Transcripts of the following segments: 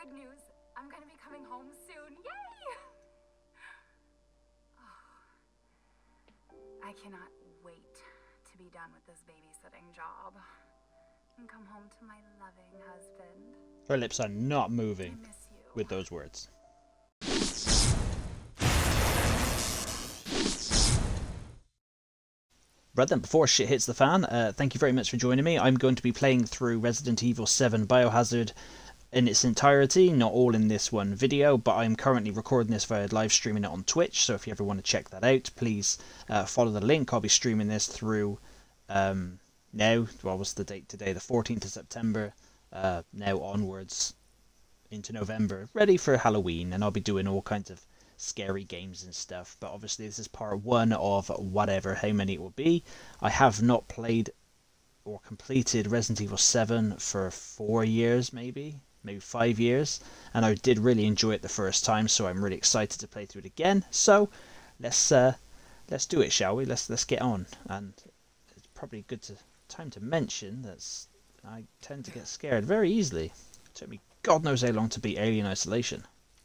good news. I'm gonna be coming home soon. Yay! I cannot wait to be done with this babysitting job and come home to my loving husband. Her lips are not moving I miss you. with those words. Right then, before shit hits the fan, thank you very much for joining me. I'm going to be playing through Resident Evil 7 Biohazard in its entirety, not all in this one video, but I'm currently recording this via live streaming it on Twitch, so if you ever want to check that out, please follow the link. I'll be streaming this through now, what was the date today, the 14th of September, now onwards into November, ready for Halloween, and I'll be doing all kinds of scary games and stuff, but obviously this is part one of whatever, how many it will be. I have not played or completed Resident Evil 7 for 4 years, maybe 5 years, and I did really enjoy it the first time, so I'm really excited to play through it again. So let's do it, shall we? Let's get on. And it's probably a good time to mention that I tend to get scared very easily. It took me God knows how long to beat Alien Isolation.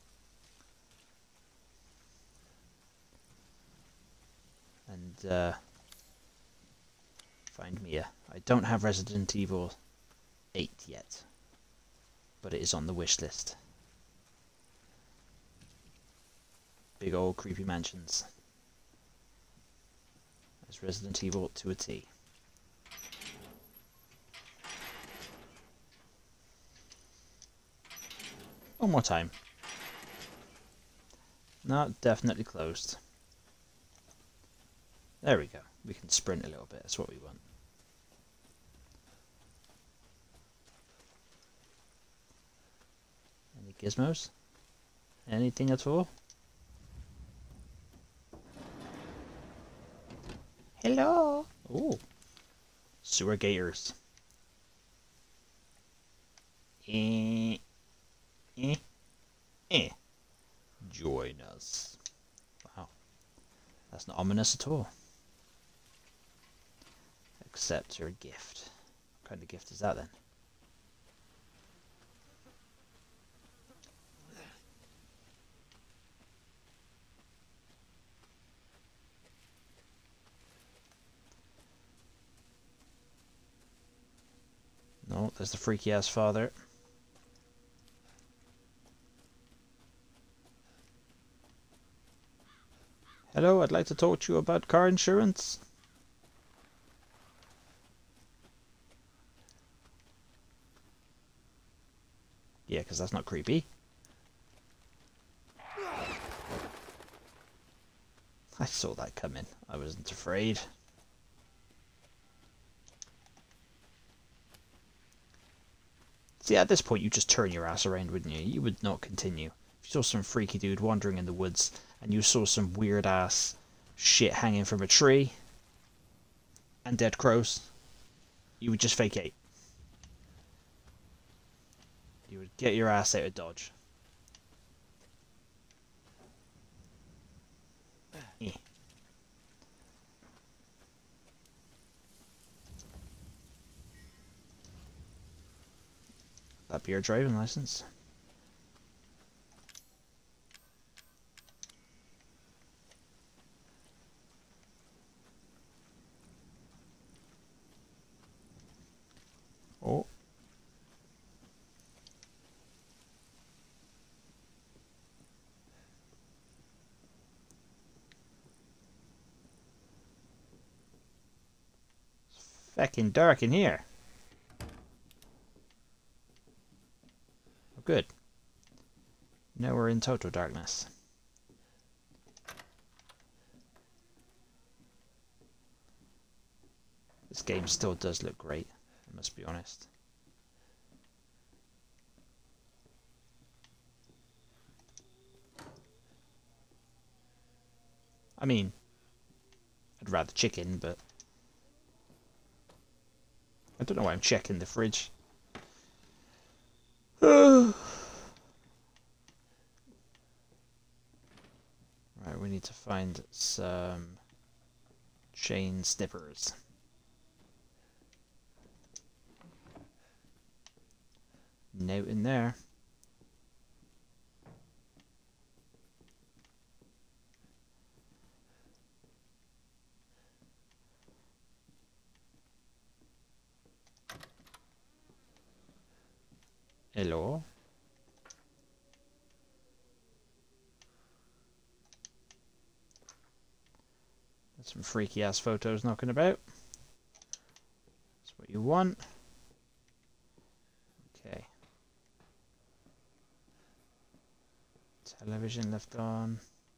And find Mia. I don't have Resident Evil 8 yet, but it is on the wish list. Big old creepy mansions. That's Resident Evil to a T. One more time. No, definitely closed. There we go. We can sprint a little bit. That's what we want. Any gizmos? Anything at all? Hello! Oh. Sewer gators. Join us. Wow. That's not ominous at all. Accept your gift. What kind of gift is that then? No, there's the freaky ass father. Hello, I'd like to talk to you about car insurance. Yeah, because that's not creepy. I saw that coming. I wasn't afraid. See, at this point, you just turn your ass around, wouldn't you? You would not continue. If you saw some freaky dude wandering in the woods, and you saw some weird ass shit hanging from a tree, and dead crows, you would just vacate. You would get your ass out of Dodge. That'd be your driving license. Oh. Fucking dark in here. Oh, good. Now we're in total darkness. This game still does look great, I must be honest. I mean, I'd rather chicken, but I don't know why I'm checking the fridge. Right, we need to find some chain snippers. Note in there. Hello. There's some freaky ass photos knocking about. That's what you want. Okay. Television left on.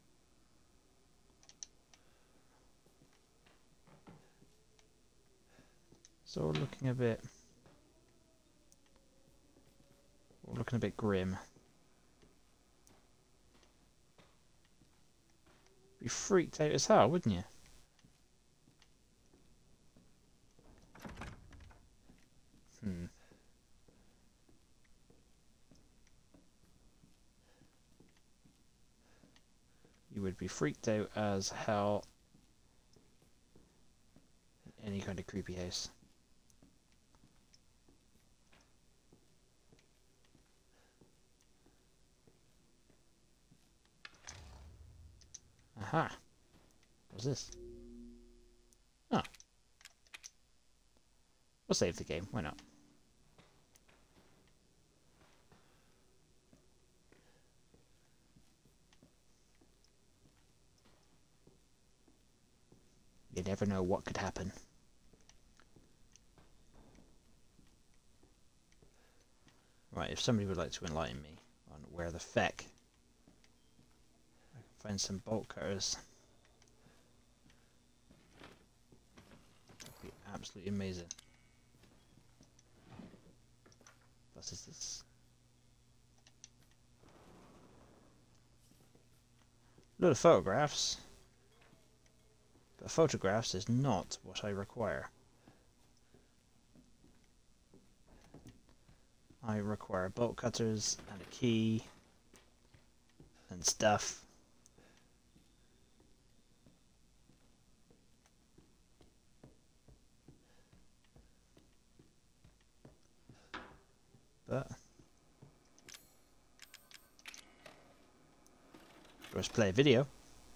It's all looking a bit grim. Be freaked out as hell, wouldn't you? You would be freaked out as hell in any kind of creepy house. Aha! What's this? Oh. We'll save the game, why not? You never know what could happen. Right, if somebody would like to enlighten me on where the feck I can find some bolt cutters, that'd be absolutely amazing. What is this? A lot of photographs. But photographs is not what I require. I require bolt cutters and a key and stuff. But let's play a video.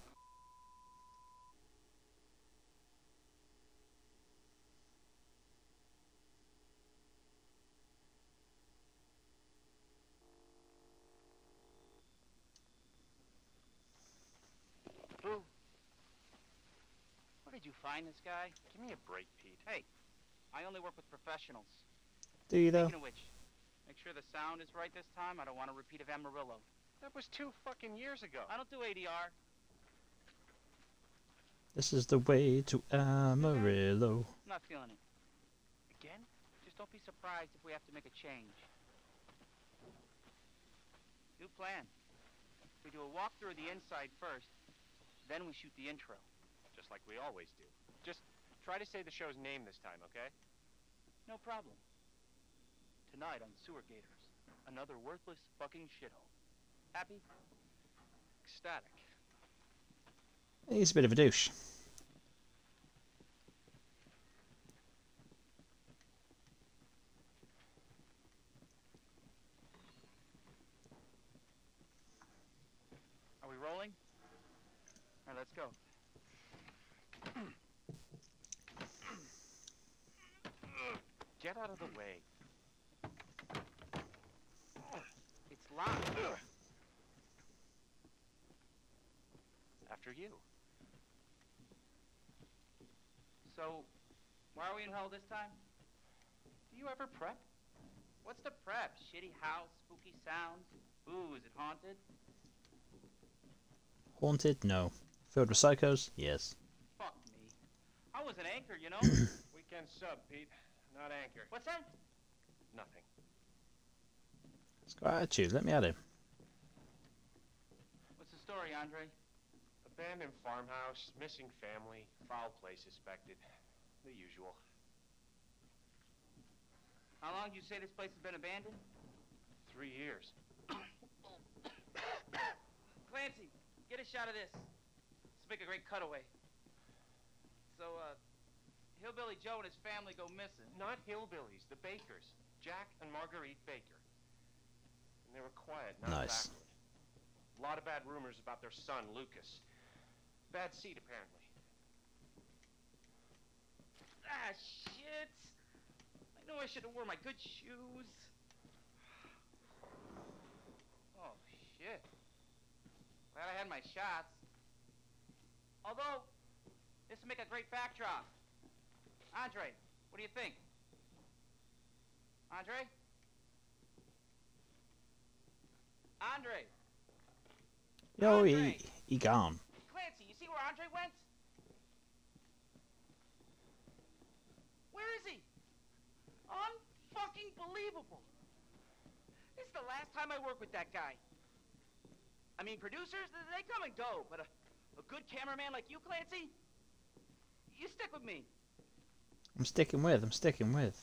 Where did you find this guy? Give me a break, Pete. Hey, I only work with professionals. Do you though? Speaking of which, make sure the sound is right this time. I don't want a repeat of Amarillo. That was 2 fucking years ago. I don't do ADR. This is the way to Amarillo. I'm not feeling it. Again? Just don't be surprised if we have to make a change. New plan. We do a walkthrough of the inside first, then we shoot the intro. Just like we always do. Just try to say the show's name this time, okay? No problem. Tonight on Sewer Gators, another worthless fucking shithole. Happy? Ecstatic. He's a bit of a douche. Are we rolling? All right, let's go. Get out of the way. It's locked. After you. So, why are we in hell this time? Do you ever prep? What's the prep? Shitty house, spooky sounds? Ooh, is it haunted? Haunted? No. Filled with psychos? Yes. Fuck me. I was an anchor, you know? Weekend sub, Pete. Not anchor. What's that? Nothing. He's got attitude. Let me at him. What's the story, Andre? Abandoned farmhouse, missing family, foul play suspected. The usual. How long did you say this place has been abandoned? 3 years. Clancy, get a shot of this. Let's make a great cutaway. So, Hillbilly Joe and his family go missing. Not hillbillies, the Bakers. Jack and Marguerite Baker. And they were quiet, not Nice. backward. A lot of bad rumors about their son, Lucas. Bad seed, apparently. Ah, shit! I know I should have worn my good shoes. Shit. Glad I had my shots. Although, this would make a great backdrop. Andre, what do you think? Andre? Andre! Yo, Andre! he gone. Clancy, you see where Andre went? Where is he? Unfucking believable. This is the last time I work with that guy. I mean, producers, they come and go, but a good cameraman like you, Clancy, you stick with me. I'm sticking with.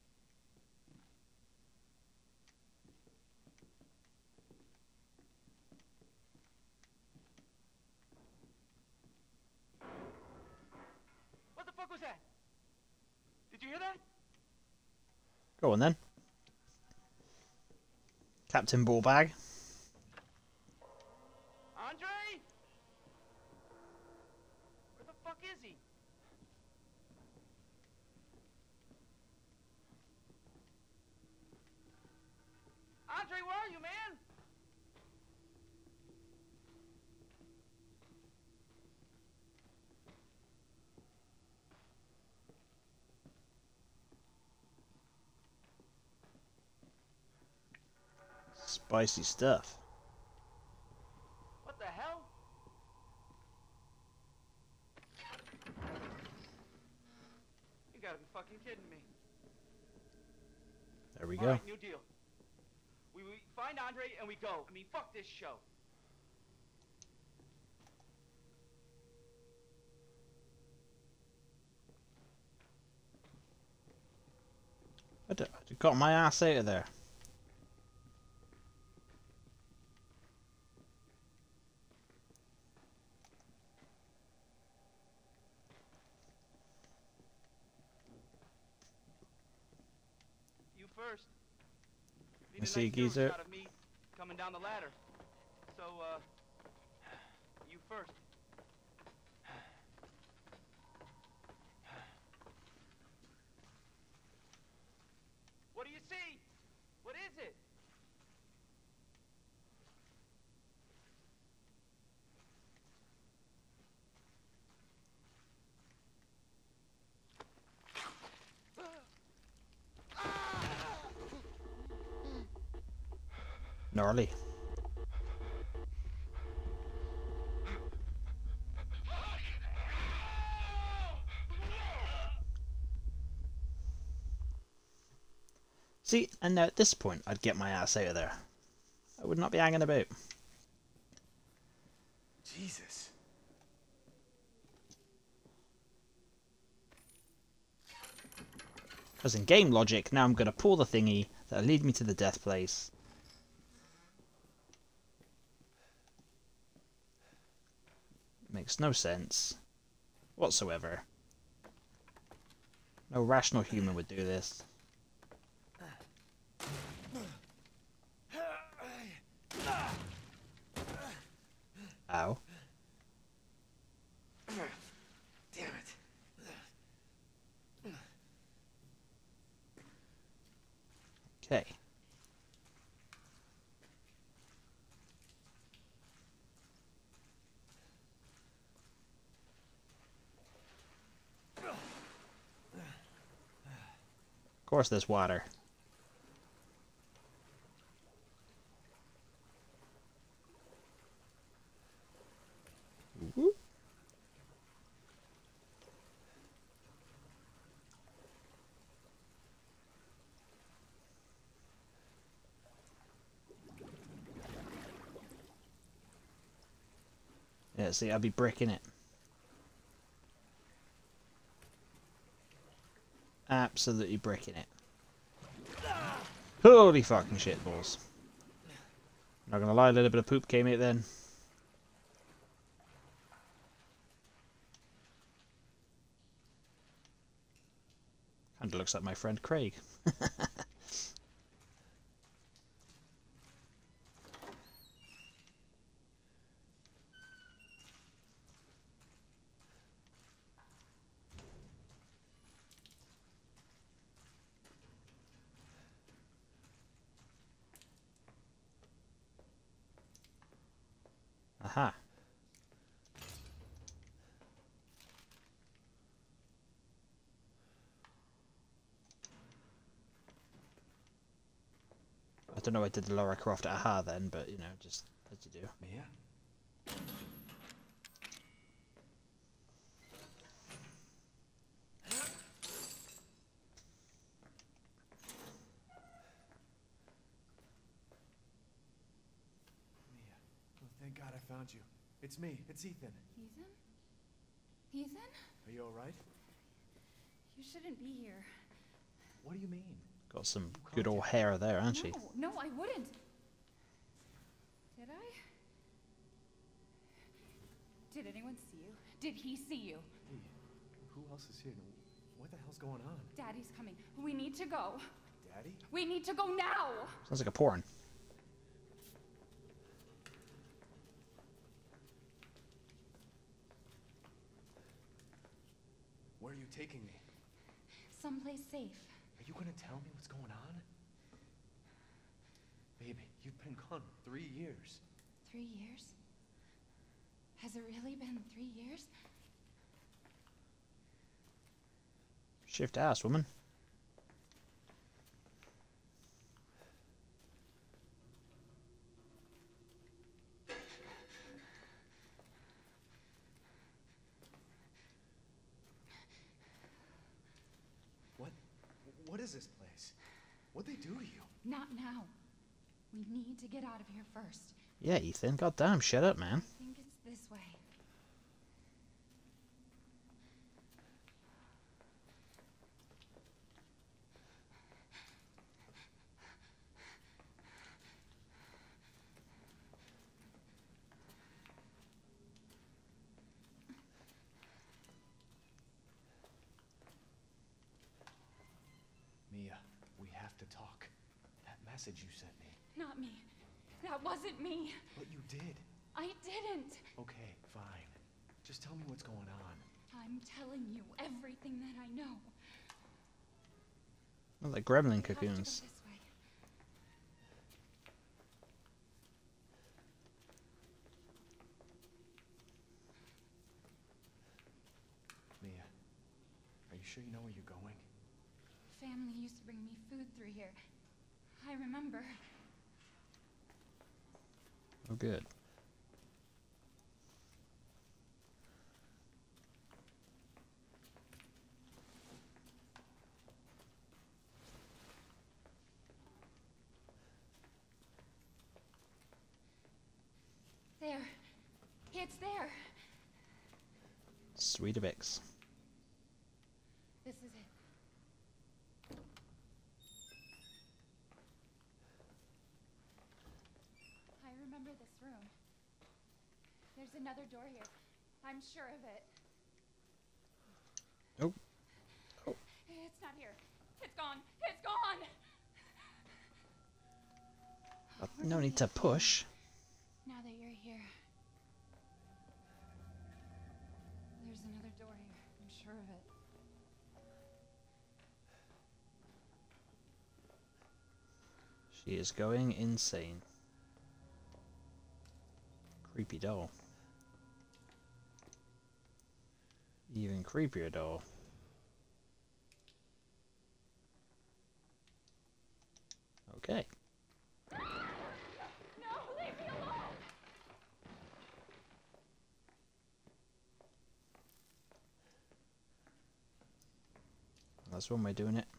What the fuck was that? Did you hear that? Go on then. Captain Ballbag. Andre? Where the fuck is he? Andre, where are you, man? Spicy stuff. What the hell? You gotta be fucking kidding me. There we All go. right, new deal. We find Andre and we go. I mean, fuck this show. I got my ass out of there. You first. I see, nice hero geezer. shot of me coming down the ladder. So, you first. What do you see? What is it? Gnarly. See, and now at this point, I'd get my ass out of there. I would not be hanging about. Jesus. Because in game logic, now I'm going to pull the thingy that'll lead me to the death place. Makes no sense whatsoever. No rational human would do this. Ow. Damn it. Okay. Of course there's water. Ooh. Yeah, see, I'll be bricking it. Absolutely bricking it. Holy fucking shitballs. Not gonna lie, a little bit of poop came out then. Kinda looks like my friend Craig. Aha. I don't know I did the Lara Croft aha then, but you know, just as you do. Mia? Thank God I found you. It's me. It's Ethan. Ethan? Ethan? Are you alright? You shouldn't be here. What do you mean? Got some good old hair there, hasn't she? No, I wouldn't. Did I? Did anyone see you? Did he see you? Hey, who else is here? What the hell's going on? Daddy's coming. We need to go. Daddy? We need to go now! Sounds like a porn. Where are you taking me? Someplace safe. Are you gonna tell me what's going on? Baby, you've been gone 3 years. 3 years? Has it really been 3 years? Shift ass, woman. What is this place? What'd they do to you? Not now. We need to get out of here first. Yeah, Ethan. Goddamn, shut up, man. I think it's this way. Mia, we have to talk. That message you sent me. Not me. That wasn't me. But you did. I didn't. Okay, fine. Just tell me what's going on. I'm telling you everything that I know. Well, like gremlin We have to go cocoons. this way. Mia, are you sure you know where you're going? Family used to bring me food through here. I remember. Oh, good. There. It's there. Sweet Abix. This is it. I remember this room. There's another door here. I'm sure of it. Oh. Oh. It's not here. It's gone. It's gone. No need to push. Now that you're here. There's another door here. I'm sure of it. She is going insane. Creepy doll. Even creepier doll. Okay. No, leave me alone! That's one way of doing it.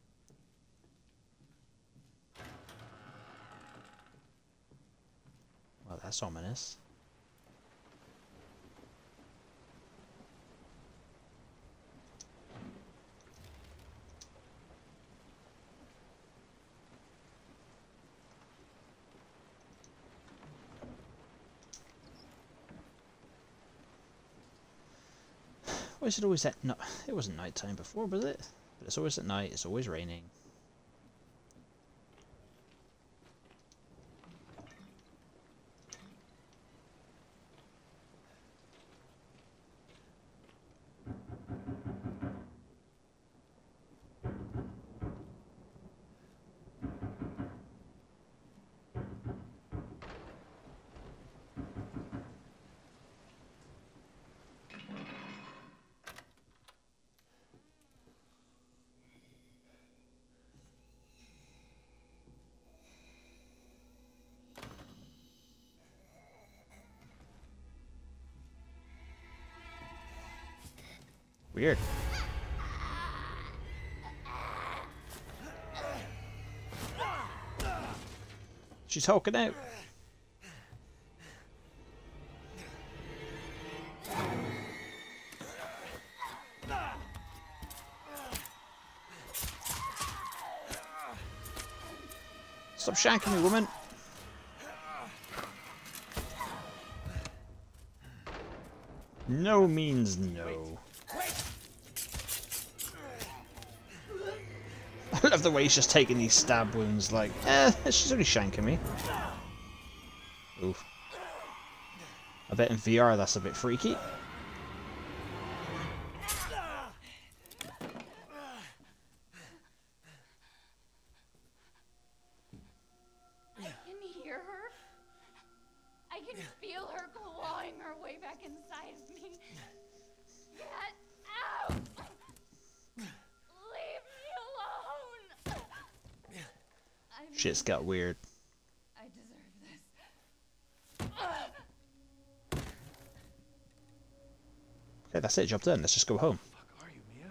Well, that's ominous. Why is it always at no? It wasn't night time before, was it? But it's always at night. It's always raining. Weird. She's hulking out. Stop shanking me, woman. No means no. I love the way he's just taking these stab wounds like, she's only shanking me. Oof. I bet in VR that's a bit freaky. I can hear her. I can feel her clawing her way back inside of me. Get out! Leave me alone! Shit's got weird. I deserve this. Okay, that's it. Job done. Let's just go home. Fuck are you, Mia?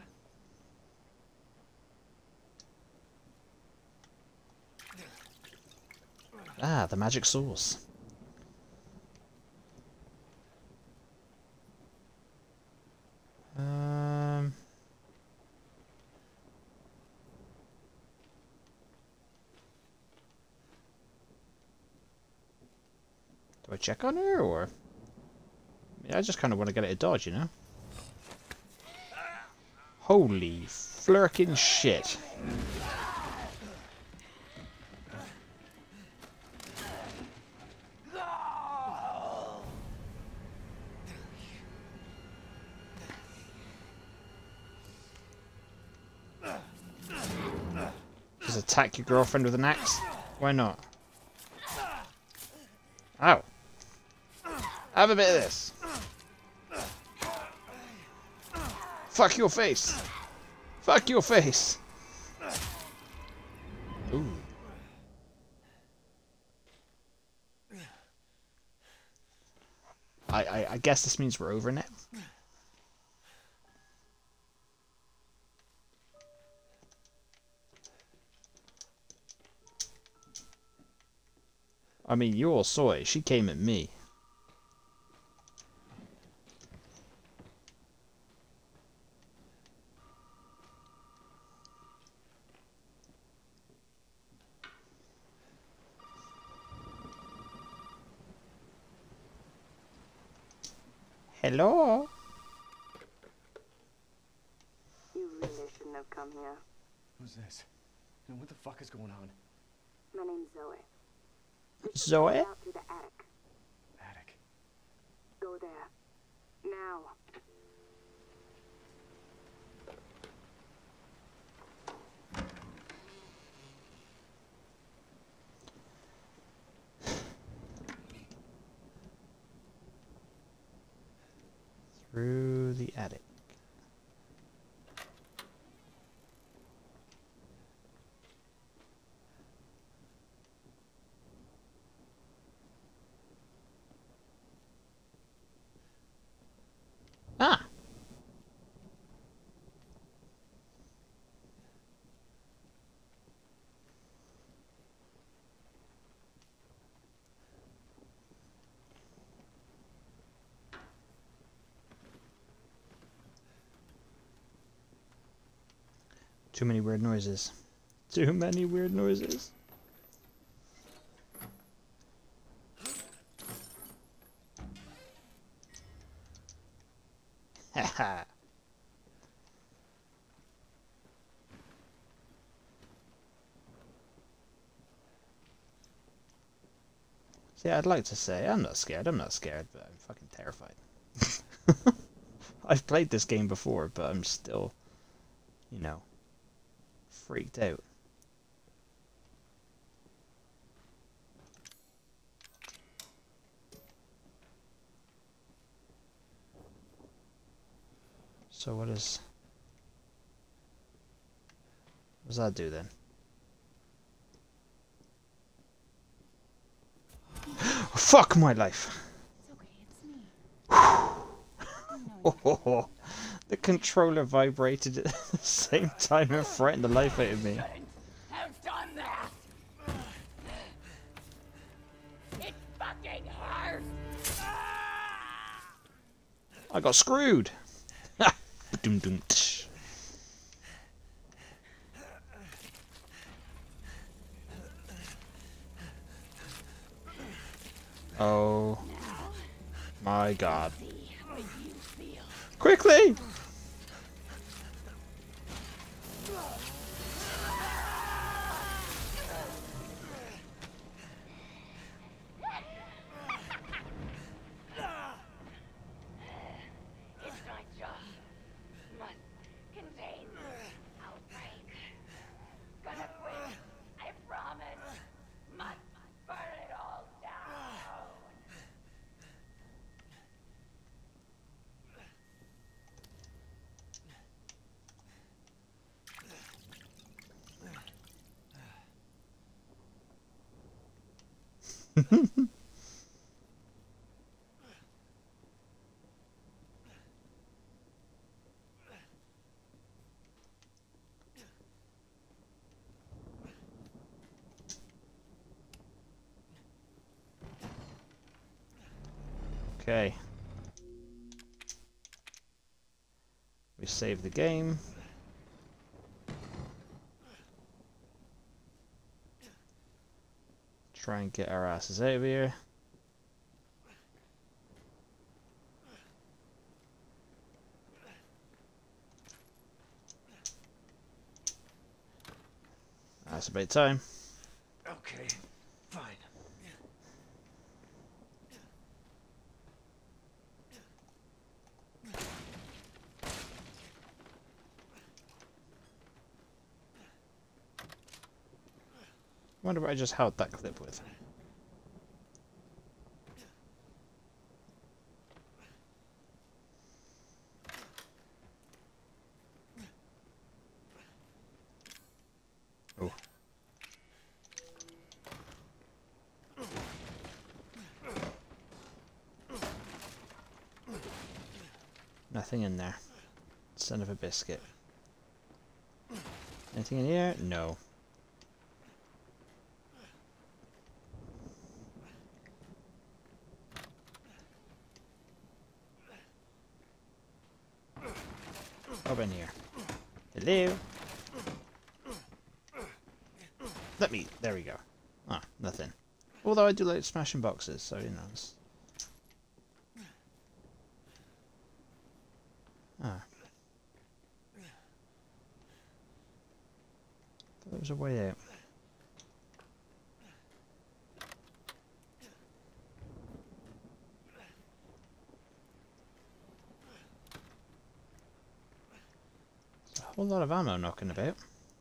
Ah, the magic sauce. Do I check on her, or? I just kind of want to get it a dodge, you know? Holy flirkin' shit. Just attack your girlfriend with an axe? Why not? Ow. Have a bit of this. Fuck your face. Fuck your face. Ooh. I guess this means we're over now. I mean, you all saw it. She came at me. Hello? You really shouldn't have come here. Who's this? And what the fuck is going on? My name's Zoe. Zoe? Out to the attic. Attic. Go there. Now. Through the attic. Ah! Too many weird noises. Too many weird noises. Haha. See, I'd like to say I'm not scared, but I'm fucking terrified. I've played this game before, but I'm still, you know, freaked out. So what does that do then? Fuck my life! It's okay, it's me. Oh, The controller vibrated at the same time and frightened the life out of me. Have done that. It fucking hurts. I got screwed. Ha! Ba-dum-dum, tsh. Oh my god. See what you feel. Quickly! It's my job. Must contain outbreak. Gonna quit. I promise. Must burn it all down. Okay. We save the game. Try and get our asses out of here. That's about time. Okay, fine. Wonder what I just held that clip with. Oh. Nothing in there. Son of a biscuit. Anything in here? No. Up in here. Hello? Let me... There we go. Ah, nothing. Although I do like smashing boxes, so who knows. Ah. There was a way out. There's a whole lot of ammo knocking about.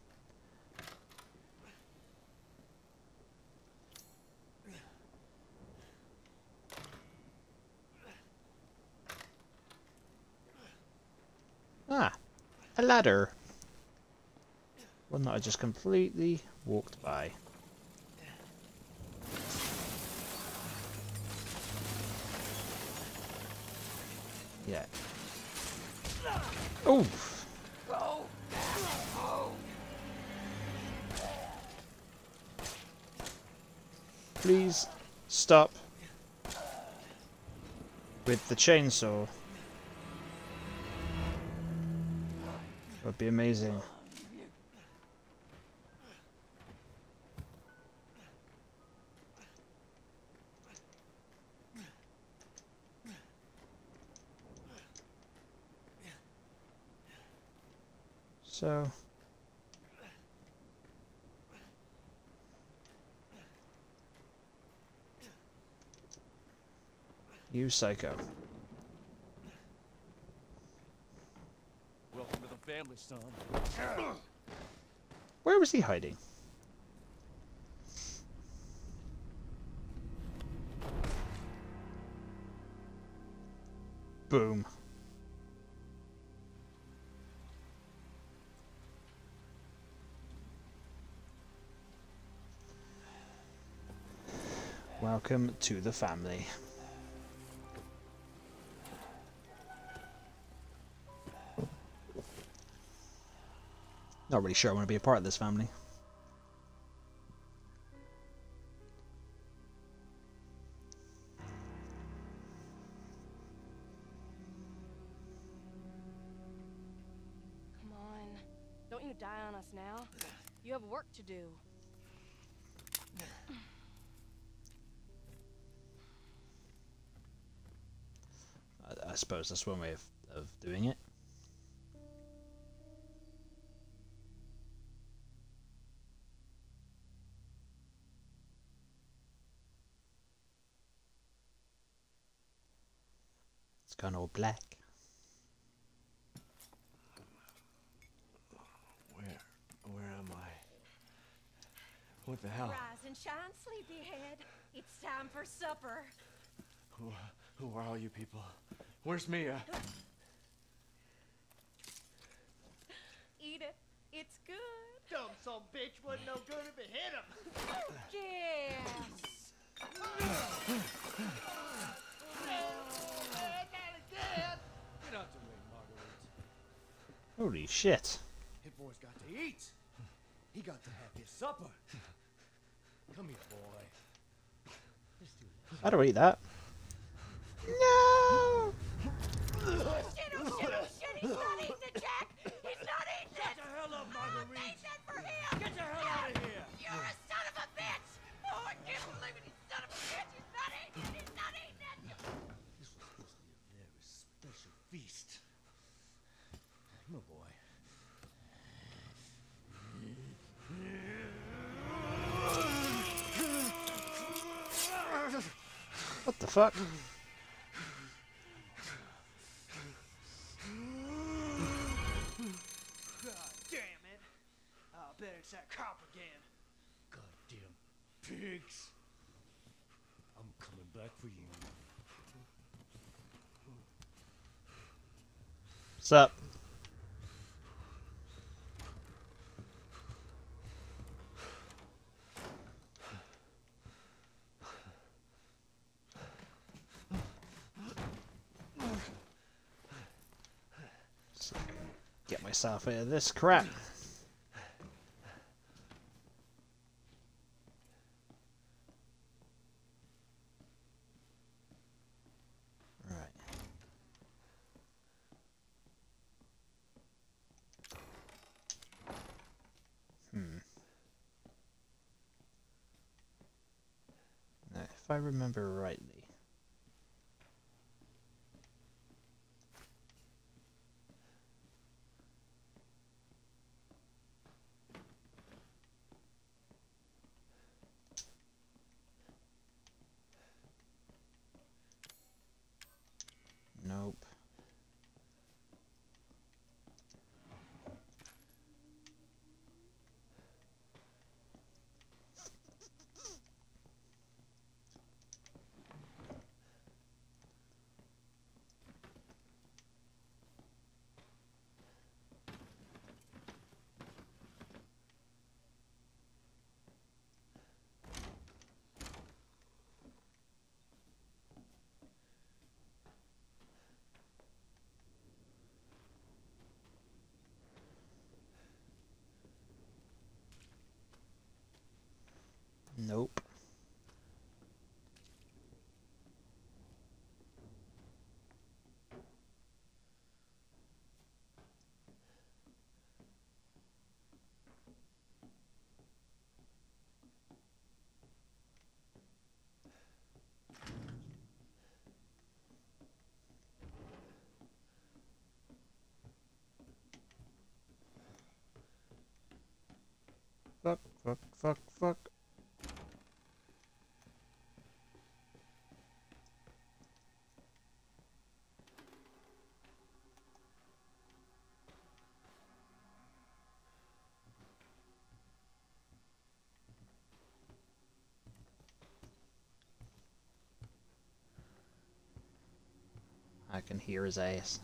Ah, a ladder. One that I just completely walked by. Yeah. Oh! Go back home. Please stop with the chainsaw. That would be amazing. So you psycho. Welcome to the family, son. Where was he hiding? Boom. Welcome to the family. Not really sure I want to be a part of this family. Come on. Don't you die on us now. You have work to do. I suppose that's one way of doing it. It's gone all black. Where am I? What the hell? Rise and shine, sleepyhead. It's time for supper. Who are all you people? Where's Mia? Eat it. It's good. Dumb son of a bitch wasn't no good if it hit him. Yes. Not again. Get out the way, Marguerite. Holy shit. His boy's got to eat. He got to have his supper. Come here, boy. Let's do this. How do I eat that? No! Oh shit, he's not eating it, Jack. He's not eating Shut it. the hell up, Marguerite. They said for him. Get the hell out of here. You're a son of a bitch. Oh, I can't believe it. He's son of a bitch. He's not eating it. He's not eating it. This was supposed to be a very special feast. My boy. What the fuck? God damn it. I'll bet it's that cop again. Goddamn pigs. I'm coming back for you. What's up? So, get myself out of this crap. Right. Now, if I remember rightly. Nope. Nope. Fuck, fuck, fuck, fuck. I can hear his ass.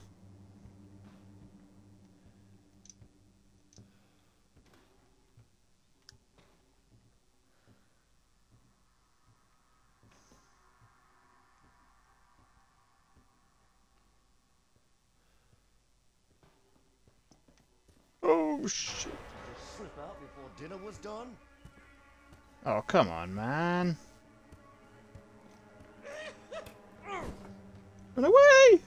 Oh shit. trip out before dinner was done? Oh, come on, man. Run away!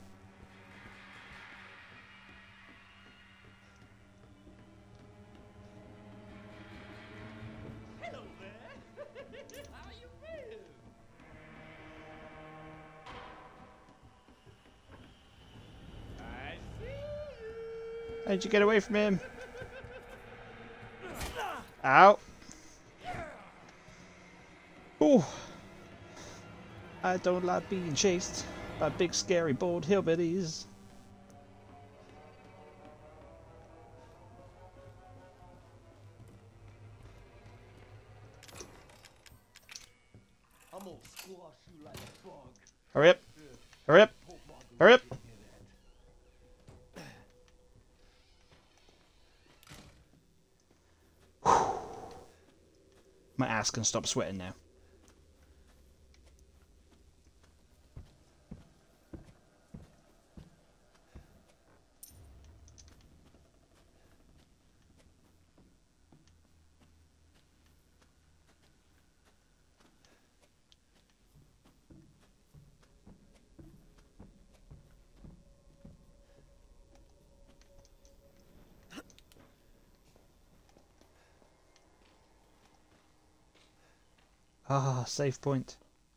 Hello there. How you been? I see you. How'd you get away from him? Ow. Ooh. I don't like being chased by big scary bald hillbillies. I'm gonna squash you like a bug. Hurry up. Hurry up. Hurry up. My ass can stop sweating now. Ah, save point.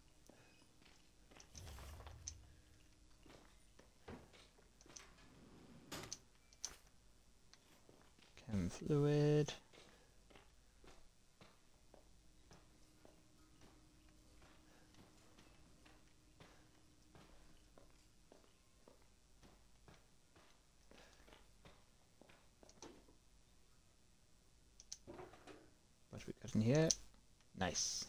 Chem fluid. What have we got in here? Nice.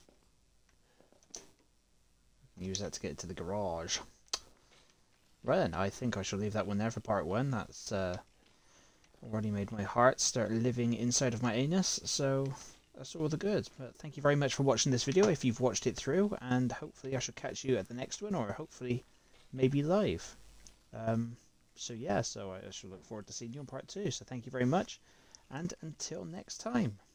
Use that to get to the garage. Right then, I think I shall leave that one there for part one. That's already made my heart start living inside of my anus, so that's all the good. But thank you very much for watching this video if you've watched it through, and hopefully I shall catch you at the next one, or hopefully maybe live. So yeah, so I shall look forward to seeing you on part 2. So thank you very much, and until next time.